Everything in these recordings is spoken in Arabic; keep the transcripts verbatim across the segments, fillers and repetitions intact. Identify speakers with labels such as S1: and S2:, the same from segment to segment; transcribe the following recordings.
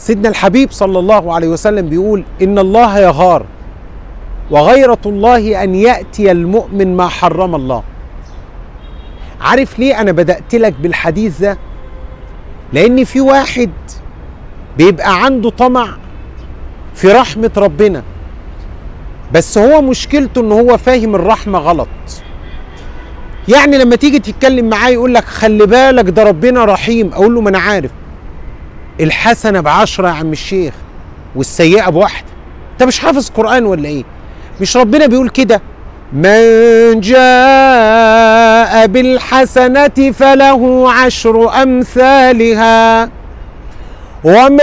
S1: سيدنا الحبيب صلى الله عليه وسلم بيقول إن الله يغار وغيرة الله أن يأتي المؤمن ما حرم الله. عارف ليه أنا بدأت لك بالحديث ده؟ لأن في واحد بيبقى عنده طمع في رحمة ربنا، بس هو مشكلته إن هو فاهم الرحمة غلط. يعني لما تيجي تتكلم معاه يقول لك خلي بالك ده ربنا رحيم، أقول له ما أنا عارف، الحسنة بعشرة يا عم الشيخ والسيئة بواحدة. أنت مش حافظ قرآن ولا إيه؟ مش ربنا بيقول كده؟ من جاء بالحسنة فله عشر أمثالها ومن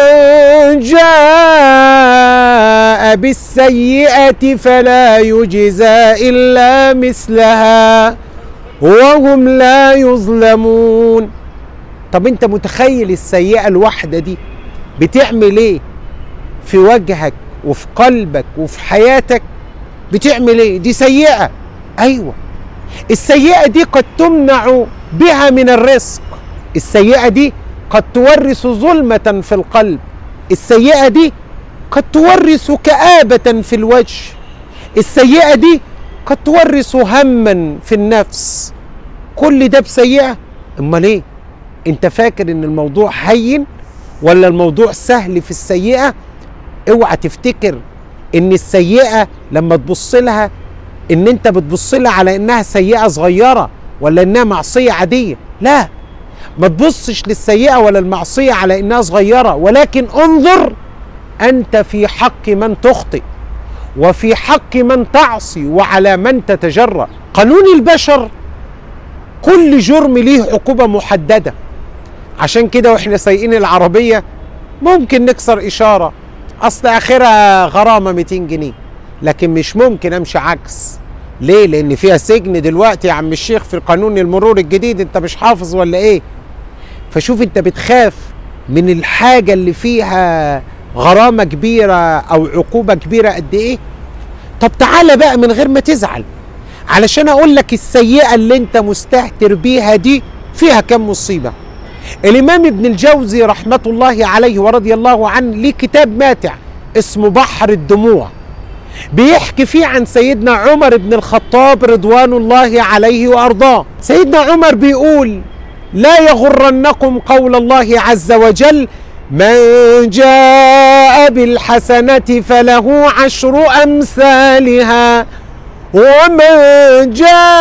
S1: جاء بالسيئة فلا يجزى إلا مثلها وهم لا يظلمون. طب انت متخيل السيئة الواحدة دي بتعمل ايه في وجهك وفي قلبك وفي حياتك؟ بتعمل ايه؟ دي سيئة. ايوه، السيئة دي قد تمنع بها من الرزق، السيئة دي قد تورث ظلمة في القلب، السيئة دي قد تورث كآبة في الوجه، السيئة دي قد تورث هما في النفس. كل ده بسيئة. امال ايه؟ انت فاكر ان الموضوع هين ولا الموضوع سهل في السيئة؟ اوعى تفتكر ان السيئة لما تبص لها ان انت بتبص لها على انها سيئة صغيرة ولا انها معصية عادية. لا، ما تبصش للسيئة ولا المعصية على انها صغيرة، ولكن انظر انت في حق من تخطئ وفي حق من تعصي وعلى من تتجرأ. قانون البشر كل جرم ليه عقوبة محددة. عشان كده واحنا سايقين العربية ممكن نكسر إشارة أصل آخرها غرامة مئتين جنيه، لكن مش ممكن أمشي عكس. ليه؟ لأن فيها سجن دلوقتي يا عم الشيخ في قانون المرور الجديد. أنت مش حافظ ولا إيه؟ فشوف أنت بتخاف من الحاجة اللي فيها غرامة كبيرة أو عقوبة كبيرة قد إيه؟ طب تعالى بقى من غير ما تزعل علشان أقول لك السيئة اللي أنت مستهتر بيها دي فيها كم مصيبة. الإمام ابن الجوزي رحمة الله عليه ورضي الله عنه ليه كتاب ماتع اسمه بحر الدموع، بيحكي فيه عن سيدنا عمر بن الخطاب رضوان الله عليه وأرضاه. سيدنا عمر بيقول لا يغرنكم قول الله عز وجل من جاء بالحسنة فله عشر أمثالها ومن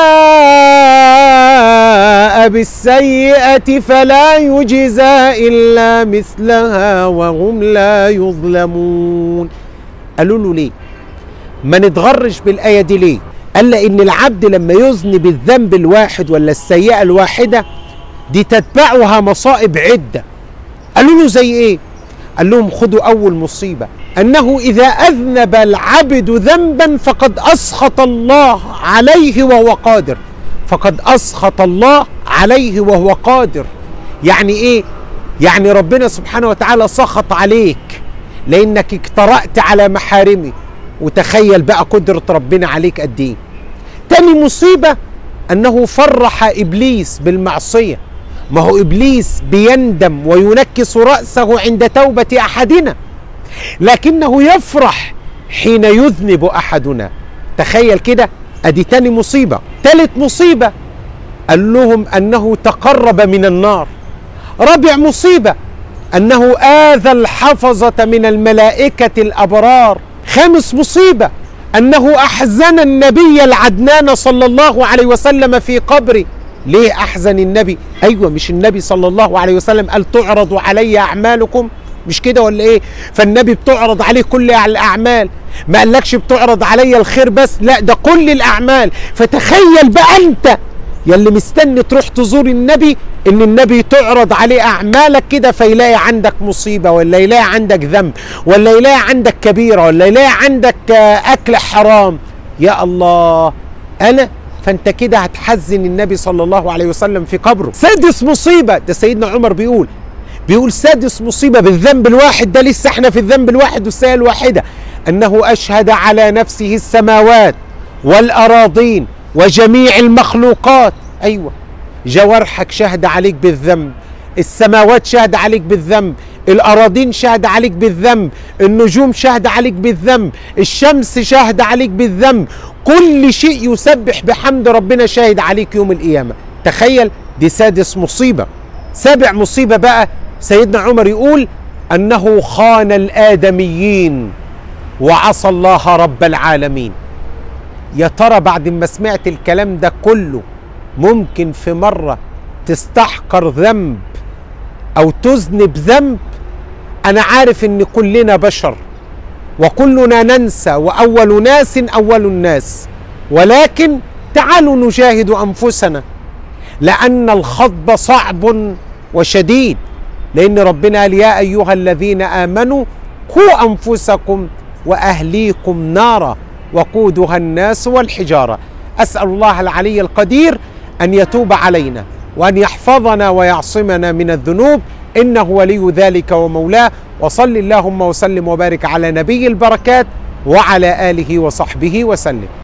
S1: جاء بالسيئة فلا يجزى إلا مثلها وهم لا يظلمون. قالوا له ليه؟ ما نتغرش بالآية دي ليه؟ قال إن العبد لما يذنب الذنب الواحد ولا السيئة الواحدة دي تتبعها مصائب عدة. قالوا له زي إيه؟ قال لهم خدوا أول مصيبة أنه إذا أذنب العبد ذنبا فقد أسخط الله عليه وهو قادر، فقد أسخط الله عليه وهو قادر. يعني إيه؟ يعني ربنا سبحانه وتعالى سخط عليك لأنك اجترأت على محارمه، وتخيل بقى قدرة ربنا عليك قد إيه. تاني مصيبة أنه فرح إبليس بالمعصية. ما هو إبليس بيندم وينكس رأسه عند توبة أحدنا، لكنه يفرح حين يذنب أحدنا. تخيل كده، أدي تاني مصيبة. تالت مصيبة قال لهم أنه تقرب من النار. رابع مصيبة أنه آذى الحفظة من الملائكة الأبرار. خامس مصيبة أنه أحزن النبي العدنان صلى الله عليه وسلم في قبره. ليه أحزن النبي؟ أيوة، مش النبي صلى الله عليه وسلم قال تعرض علي أعمالكم؟ مش كده ولا إيه؟ فالنبي بتعرض عليه كل الأعمال، ما قالكش بتعرض علي الخير بس، لا ده كل الأعمال. فتخيل بقى أنت يلي مستني تروح تزور النبي إن النبي تعرض عليه أعمالك كده فيلاقي عندك مصيبة ولا يلاقي عندك ذنب ولا يلاقي عندك كبيرة ولا يلاقي عندك أكل حرام. يا الله، أنا فانت كده هتحزن النبي صلى الله عليه وسلم في قبره. سادس مصيبة، ده سيدنا عمر بيقول بيقول سادس مصيبة بالذنب الواحد ده، لسه احنا في الذنب الواحد والسيئة الواحدة، أنه أشهد على نفسه السماوات والأراضين وجميع المخلوقات. أيوة، جوارحك شهد عليك بالذنب، السماوات شهد عليك بالذنب، الأراضين شاهدة عليك بالذنب، النجوم شاهدة عليك بالذنب، الشمس شاهدة عليك بالذنب، كل شيء يسبح بحمد ربنا شاهد عليك يوم القيامة. تخيل، دي سادس مصيبة. سابع مصيبة بقى سيدنا عمر يقول أنه خان الآدميين وعصى الله رب العالمين. يا ترى بعد ما سمعت الكلام ده كله ممكن في مرة تستحقر ذنب أو تذنب ذنب؟ أنا عارف إن كلنا بشر وكلنا ننسى، وأول ناس أول الناس، ولكن تعالوا نجاهد أنفسنا، لأن الخطب صعب وشديد، لأن ربنا قال يا أيها الذين آمنوا قوا أنفسكم وأهليكم نارا وقودها الناس والحجارة. أسأل الله العلي القدير أن يتوب علينا وأن يحفظنا ويعصمنا من الذنوب، إنه ولي ذلك ومولاه. وصل اللهم وسلم وبارك على نبي البركات وعلى آله وصحبه وسلم.